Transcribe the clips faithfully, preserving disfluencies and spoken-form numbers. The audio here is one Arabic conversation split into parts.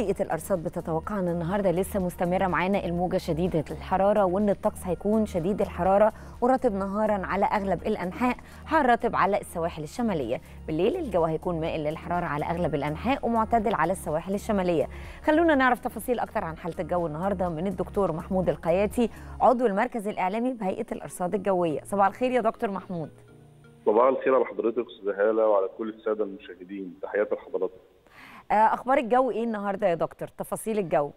هيئة الأرصاد بتتوقع أن النهاردة لسه مستمرة معانا الموجة شديدة الحرارة، وأن الطقس هيكون شديد الحرارة ورطب نهارا على أغلب الأنحاء، حار رطب على السواحل الشمالية. بالليل الجو هيكون مائل للحرارة على أغلب الأنحاء ومعتدل على السواحل الشمالية. خلونا نعرف تفاصيل أكتر عن حالة الجو النهاردة من الدكتور محمود القياتي، عضو المركز الإعلامي بهيئة الأرصاد الجوية. صباح الخير يا دكتور محمود. صباح الخير على حضرتك استاذة هالة وعلى كل السادة المشاهدين، تحياتي لحضرتك. أخبار الجو إيه النهاردة يا دكتور؟ تفاصيل الجو.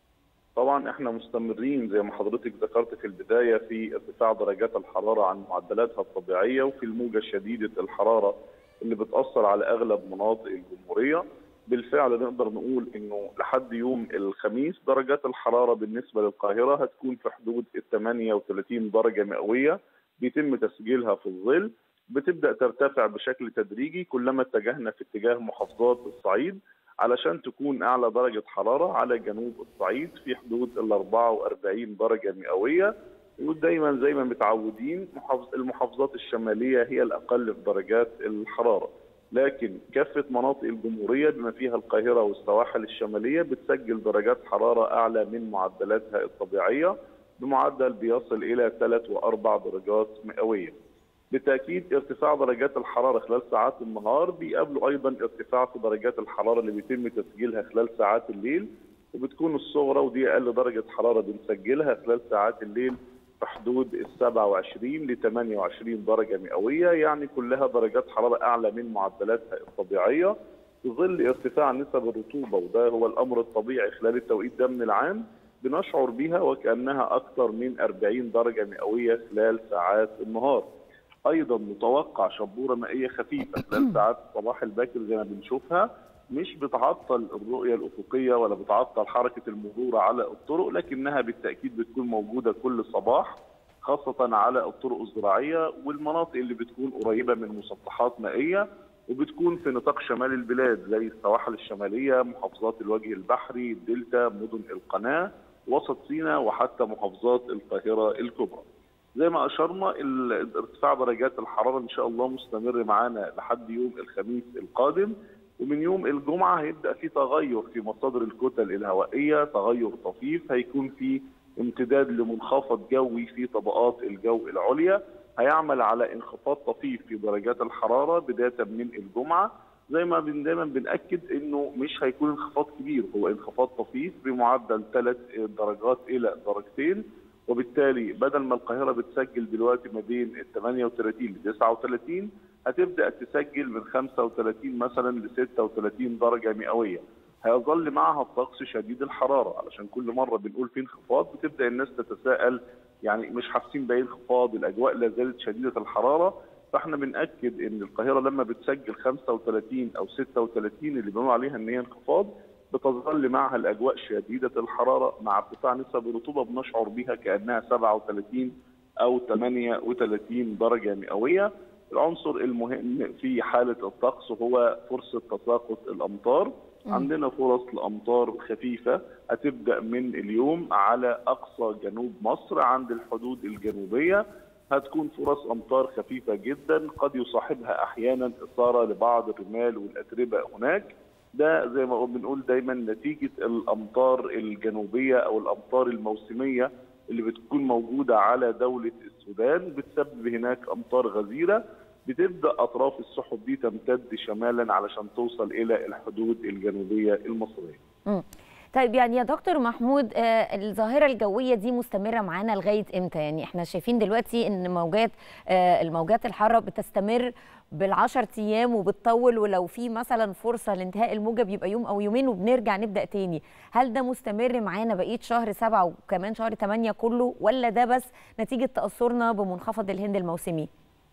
طبعا احنا مستمرين زي ما حضرتك ذكرت في البداية في ارتفاع درجات الحرارة عن معدلاتها الطبيعية، وفي الموجة شديدة الحرارة اللي بتأثر على أغلب مناطق الجمهورية. بالفعل نقدر نقول إنه لحد يوم الخميس درجات الحرارة بالنسبة للقاهرة هتكون في حدود ال ثمانية وثلاثين درجة مئوية بيتم تسجيلها في الظل، بتبدأ ترتفع بشكل تدريجي كلما اتجهنا في اتجاه محافظات الصعيد علشان تكون أعلى درجة حرارة على جنوب الصعيد في حدود ال أربعة وأربعين درجة مئوية. ودايما زي ما متعودين المحافظات الشمالية هي الأقل في درجات الحرارة، لكن كافة مناطق الجمهورية بما فيها القاهرة والسواحل الشمالية بتسجل درجات حرارة أعلى من معدلاتها الطبيعية بمعدل بيصل إلى ثلاث وأربع درجات مئوية. بالتأكيد ارتفاع درجات الحرارة خلال ساعات النهار بيقابله أيضا ارتفاع في درجات الحرارة اللي بيتم تسجيلها خلال ساعات الليل، وبتكون الصغرى ودي أقل درجة حرارة بنسجلها خلال ساعات الليل في حدود ال سبعة وعشرين ل ثمانية وعشرين درجة مئوية، يعني كلها درجات حرارة أعلى من معدلاتها الطبيعية في ظل ارتفاع نسب الرطوبة، وده هو الأمر الطبيعي خلال التوقيت ده من العام بنشعر بها وكأنها أكثر من أربعين درجة مئوية خلال ساعات النهار. ايضا متوقع شبوره مائيه خفيفه خلال ساعات الصباح الباكر زي ما بنشوفها، مش بتعطل الرؤيه الافقيه ولا بتعطل حركه المرور على الطرق، لكنها بالتاكيد بتكون موجوده كل صباح خاصه على الطرق الزراعيه والمناطق اللي بتكون قريبه من مسطحات مائيه وبتكون في نطاق شمال البلاد زي السواحل الشماليه، محافظات الوجه البحري، الدلتا، مدن القناه، وسط سيناء، وحتى محافظات القاهره الكبرى. زي ما اشرنا ارتفاع درجات الحراره ان شاء الله مستمر معانا لحد يوم الخميس القادم، ومن يوم الجمعه هيبدا في تغير في مصادر الكتل الهوائيه، تغير طفيف، هيكون في امتداد لمنخفض جوي في طبقات الجو العليا هيعمل على انخفاض طفيف في درجات الحراره بدايه من الجمعه. زي ما دايما بنأكد انه مش هيكون انخفاض كبير، هو انخفاض طفيف بمعدل ثلاث درجات الى درجتين، وبالتالي بدل ما القاهرة بتسجل دلوقتي ما بين ال ثمانية وثلاثين ل تسعة وثلاثين هتبدأ تسجل من خمسة وثلاثين مثلا ل ستة وثلاثين درجة مئوية. هيظل معها الطقس شديد الحرارة، علشان كل مرة بنقول في انخفاض بتبدأ الناس تتساءل يعني مش حاسين بأي انخفاض، الأجواء لا زالت شديدة الحرارة. فاحنا بنأكد ان القاهرة لما بتسجل خمسة وثلاثين أو ستة وثلاثين اللي بنقول عليها ان هي انخفاض بتظل معها الأجواء شديدة الحرارة مع ارتفاع نسب الرطوبة بنشعر بها كأنها سبعة وثلاثين أو ثمانية وثلاثين درجة مئوية. العنصر المهم في حالة الطقس هو فرصة تساقط الأمطار. عندنا فرص لأمطار خفيفة هتبدأ من اليوم على أقصى جنوب مصر عند الحدود الجنوبية، هتكون فرص أمطار خفيفة جدا قد يصاحبها أحيانا إثارة لبعض الرمال والأتربة هناك. ده زي ما بنقول دايما نتيجة الأمطار الجنوبية أو الأمطار الموسمية اللي بتكون موجودة على دولة السودان، بتسبب هناك أمطار غزيرة بتبدأ أطراف السحب دي تمتد شمالا علشان توصل إلى الحدود الجنوبية المصرية. م. طيب يعني يا دكتور محمود، آه الظاهرة الجوية دي مستمرة معانا لغاية امتى؟ يعني احنا شايفين دلوقتي ان موجات آه الموجات الحارة بتستمر بالعشر ايام وبتطول، ولو في مثلا فرصة لانتهاء الموجة بيبقى يوم او يومين وبنرجع نبدأ تاني. هل ده مستمر معانا بقية شهر سبعة وكمان شهر ثمانية كله، ولا ده بس نتيجة تأثرنا بمنخفض الهند الموسمي؟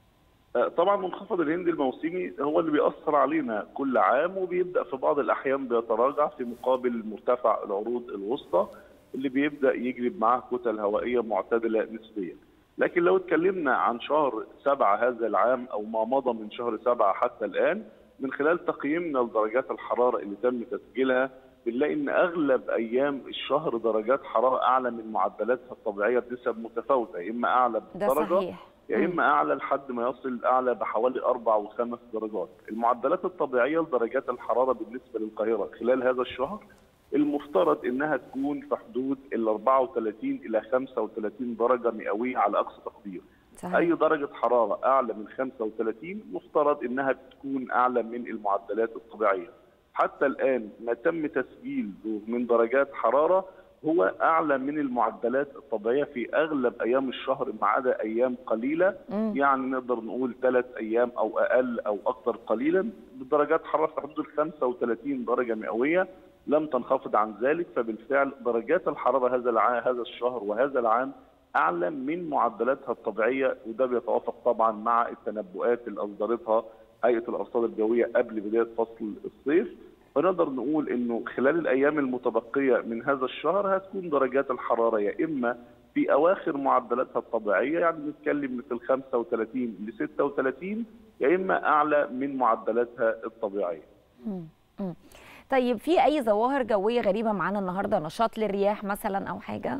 طبعا منخفض الهند الموسمي هو اللي بيأثر علينا كل عام، وبيبدأ في بعض الأحيان بيتراجع في مقابل مرتفع العروض الوسطى اللي بيبدأ يجلب معاه كتل هوائية معتدلة نسبيا. لكن لو اتكلمنا عن شهر سبعة هذا العام أو ما مضى من شهر سبعة حتى الآن، من خلال تقييمنا لدرجات الحرارة اللي تم تسجيلها بنلاقي ان اغلب ايام الشهر درجات حراره اعلى من معدلاتها الطبيعيه بنسب متفاوته، يا اما اعلى بدرجه يا اما اعلى لحد ما يصل اعلى بحوالي اربع وخمس درجات. المعدلات الطبيعيه لدرجات الحراره بالنسبه للقاهره خلال هذا الشهر المفترض انها تكون في حدود ال أربعة وثلاثين الى خمسة وثلاثين درجه مئويه على اقصى تقدير. صحيح. اي درجه حراره اعلى من خمسة وثلاثين مفترض انها تكون اعلى من المعدلات الطبيعيه. حتى الان ما تم تسجيله من درجات حراره هو اعلى من المعدلات الطبيعيه في اغلب ايام الشهر ما عدا ايام قليله. م. يعني نقدر نقول ثلاث ايام او اقل او اكثر قليلا بدرجات حراره في حدود ال خمسة وثلاثين درجه مئويه، لم تنخفض عن ذلك. فبالفعل درجات الحراره هذا العام هذا الشهر وهذا العام اعلى من معدلاتها الطبيعيه، وده بيتوافق طبعا مع التنبؤات اللي اصدرتها هيئه الارصاد الجويه قبل بدايه فصل الصيف. فنقدر نقول انه خلال الايام المتبقيه من هذا الشهر هتكون درجات الحراره يا اما في اواخر معدلاتها الطبيعيه، يعني بنتكلم من خمسة وثلاثين ل ستة وثلاثين، يا اما اعلى من معدلاتها الطبيعيه. امم طيب في اي ظواهر جويه غريبه معانا النهارده؟ نشاط للرياح مثلا او حاجه؟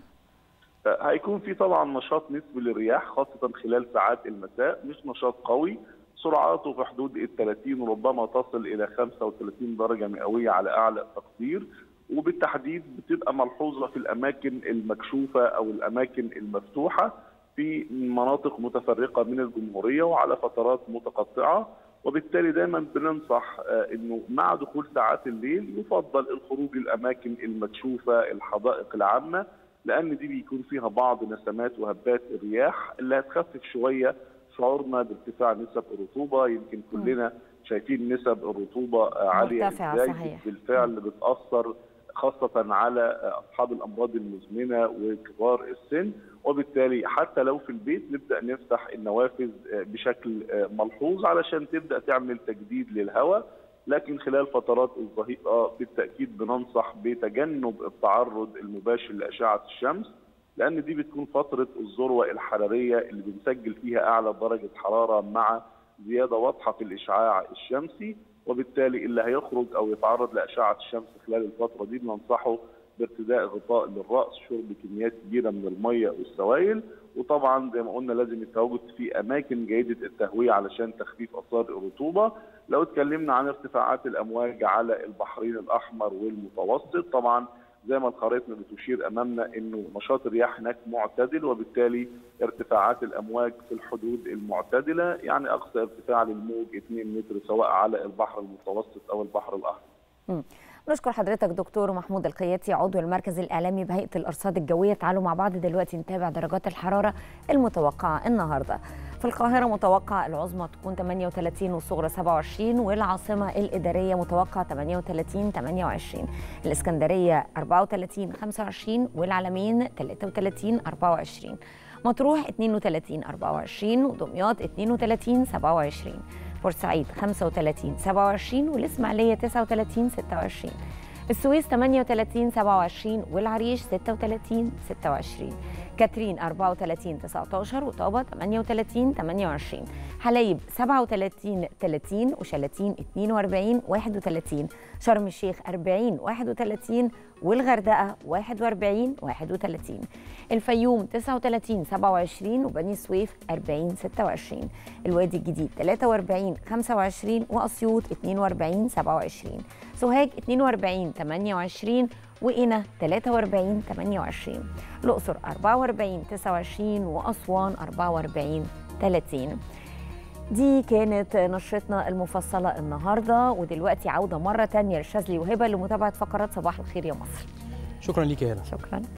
هيكون في طبعا نشاط نسبي للرياح خاصه خلال ساعات المساء، مش نشاط قوي، سرعاته في حدود ال ثلاثين وربما تصل الى خمسة وثلاثين درجه مئويه على اعلى تقدير، وبالتحديد بتبقى ملحوظه في الاماكن المكشوفه او الاماكن المفتوحه في مناطق متفرقه من الجمهوريه وعلى فترات متقطعه. وبالتالي دايما بننصح انه مع دخول ساعات الليل يفضل الخروج للاماكن المكشوفه، الحدائق العامه، لان دي بيكون فيها بعض نسمات وهبات الرياح اللي هتخفف شويه شعورنا بارتفاع نسب الرطوبه. يمكن كلنا شايفين نسب الرطوبه عاليه ازاي، بالفعل بتاثر خاصه على اصحاب الامراض المزمنه وكبار السن. وبالتالي حتى لو في البيت نبدا نفتح النوافذ بشكل ملحوظ علشان تبدا تعمل تجديد للهواء، لكن خلال فترات الظهيره بالتاكيد بننصح بتجنب التعرض المباشر لاشعه الشمس، لان دي بتكون فتره الذروه الحراريه اللي بنسجل فيها اعلى درجه حراره مع زياده واضحه في الاشعاع الشمسي. وبالتالي اللي هيخرج او يتعرض لاشعه الشمس خلال الفتره دي بننصحه بارتداء غطاء للراس، شرب كميات كبيره من الميه والسوائل، وطبعا زي ما قلنا لازم التواجد في اماكن جيده التهويه علشان تخفيف اثار الرطوبه. لو اتكلمنا عن ارتفاعات الامواج على البحرين الاحمر والمتوسط، طبعا زي ما الخريطه بتشير امامنا انه نشاط الرياح هناك معتدل، وبالتالي ارتفاعات الامواج في الحدود المعتدله، يعني اقصى ارتفاع للموج اثنين متر سواء على البحر المتوسط او البحر الاحمر. نشكر حضرتك دكتور محمود القياتي عضو المركز الاعلامي بهيئه الارصاد الجويه. تعالوا مع بعض دلوقتي نتابع درجات الحراره المتوقعه النهارده. في القاهره متوقع العظمى تكون ثمانية وثلاثين والصغرى سبعة وعشرين، والعاصمه الاداريه متوقع ثمانية وثلاثين ثمانية وعشرين، الاسكندريه أربعة وثلاثين خمسة وعشرين، والعلمين ثلاثة وثلاثين أربعة وعشرين، مطروح اثنين وثلاثين أربعة وعشرين، ودمياط اثنين وثلاثين سبعة وعشرين، بورسعيد خمسة وثلاثين سبعة وعشرين، والإسماعيلية تسعة وثلاثين ستة وعشرين، السويس ثمانية وثلاثين سبعة وعشرين، والعريش ستة وثلاثين ستة وعشرين، كاترين أربعة وثلاثين تسعة عشر، وطابة ثمانية وثلاثين ثمانية وعشرين، حلايب سبعة وثلاثين ثلاثين، وشلاتين اثنين وأربعين واحد وثلاثين، شرم الشيخ أربعين واحد وثلاثين، والغردقة واحد وأربعين واحد وثلاثين، الفيوم تسعة وثلاثين سبعة وعشرين، وبني سويف أربعين ستة وعشرين، الوادي الجديد ثلاثة وأربعين خمسة وعشرين، وأسيوط اثنين وأربعين سبعة وعشرين، سوهاج اثنين وأربعين ثمانية وعشرين، وقنا ثلاثة وأربعين ثمانية وعشرين، الأقصر أربعة وأربعين تسعة وعشرين، وأسوان أربعة وأربعين ثلاثين. دي كانت نشرتنا المفصلة النهاردة، ودلوقتي عودة مرة تانية لشاذلي وهبة لمتابعة فقرات صباح الخير يا مصر. شكرا ليك يا هلا. شكرا.